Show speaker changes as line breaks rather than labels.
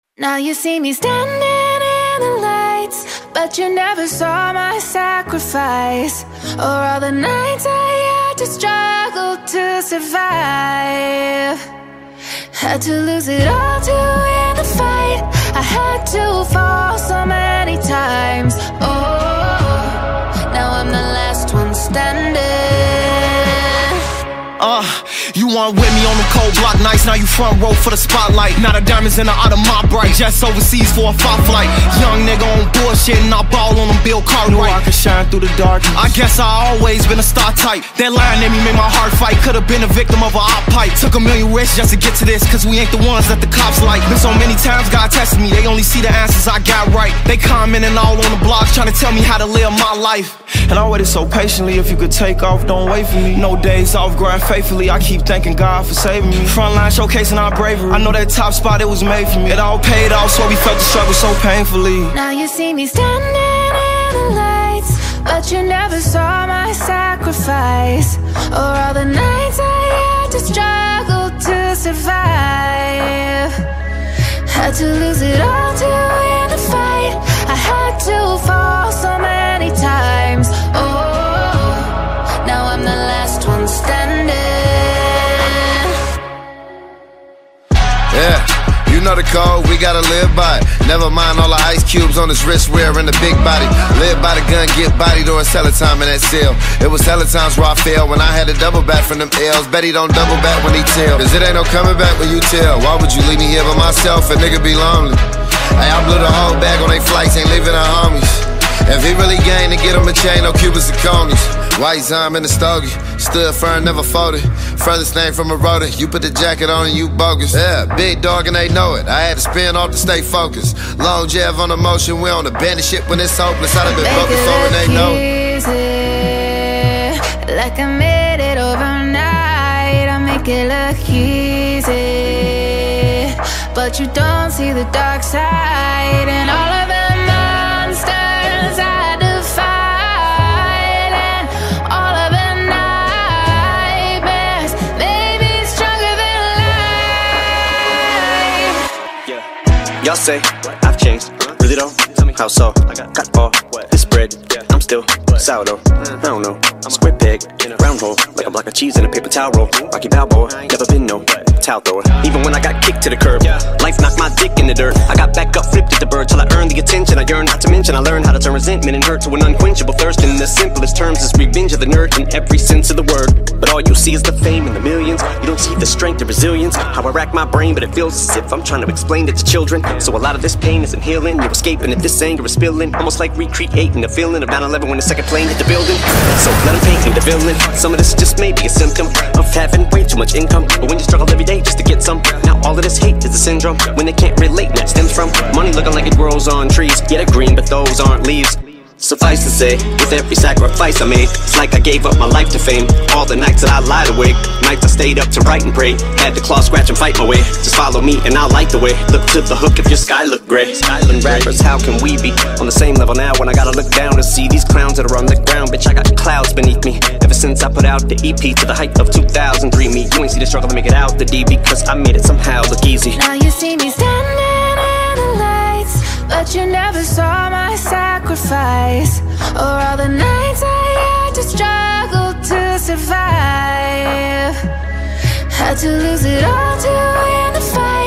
Now you see me standing in the lights, but you never saw my sacrifice, or all the nights I had to struggle to survive. Had to lose it all to win the fight. I had to fall so many times. Oh, now I'm the last one standing.
You weren't with me on them cold block nights. Now you front row for the spotlight. Now the diamonds in the out of my bright. Jets overseas for a fight flight. Young nigga on bullshit and I ball on them Bill Cartwright. Knew I could shine through the dark. I guess I always been a star type. That line in me made my heart fight. Could've been a victim of a op pipe. Took a million risks just to get to this, cause we ain't the ones that the cops like. Been so many times God tested me, they only see the answers I got right. They commenting all on the blogs trying to tell me how to live my life. And I waited so patiently. If you could take off, don't wait for me. No days off, grind faithfully. I keep thanking God for saving me. Frontline showcasing our bravery. I know that top spot, it was made for me. It all paid off, so we felt the struggle so painfully.
Now you see me standing in the lights, but you never saw my sacrifice, or all the nights I had to struggle to survive. Had to lose it all to win the fight. I had to fall so many times. Oh, now I'm the last one standing.
Yeah, you know the code, we gotta live by it. Never mind all the ice cubes on his wrist wearing the big body. Live by the gun, get body during hella time in that cell. It was hella times where I failed when I had to double back from them L's. Bet he don't double back when he tell, cause it ain't no coming back when you tell. Why would you leave me here by myself? A nigga be lonely. Hey, I blew the whole bag on they flights, ain't leaving our homies. If he really gang, to get him a chain, no Cubans and conies. White Zime in the stogie, stood firm, never folded. Furthest name from a rodent, you put the jacket on and you bogus. Yeah, big dog and they know it, I had to spin off to stay focused. Long jab on the motion, we on the bandit shit when it's hopeless. I'd have been broke before and they know
it. Like I made it overnight, I make it look easy, but you don't see the dark side and all of the monsters I defied, and all of the nightmares made me stronger than life.
Yeah. Y'all say I've changed, really though? Tell me how so? Got all this bread, I'm still sourdough. I don't know, square peg, round hole, like a block of cheese in a paper towel roll. Rocky Balboa, never been no towel thrower. Even when I got kicked to the curb, life knocked my dick in the dirt. I got back up, flipped at the bird till I earned the attention I yearned. Not to mention I learned how to turn resentment and hurt to an unquenchable thirst. In the simplest terms is revenge of the nerd in every sense of the word. But all you see is the fame and the millions. You don't see the strength and resilience. How I rack my brain, but it feels as if I'm trying to explain it to children. So a lot of this pain isn't healing. You're escaping if this anger is spilling. Almost like recreating the feeling of 9/11 when the second plane hit the building. So let them paint me the villain. Some of this just may be a symptom of having way too much income. But when you struggle every day just to get some, now all of this hate is a syndrome. When they can't relate, and that stems from money looking like it grows on trees. Yeah, they're green, but those aren't leaves. Suffice to say, with every sacrifice I made, it's like I gave up my life to fame. All the nights that I lied awake, nights I stayed up to write and pray. Had to claw, scratch, and fight my way. Just follow me and I'll light the way. Look to the hook if your sky look gray. And rappers, how can we be on the same level now when I gotta look down to see these clowns that are on the ground? Bitch, I got clouds beneath me. Ever since I put out the EP to the height of 2003. Me, you ain't see the struggle to make it out the D, because I made it somehow look easy.
Now you see me standing in the lights, but you never saw my sacrifice, or all the nights I had to struggle to survive. Had to lose it all to win the fight.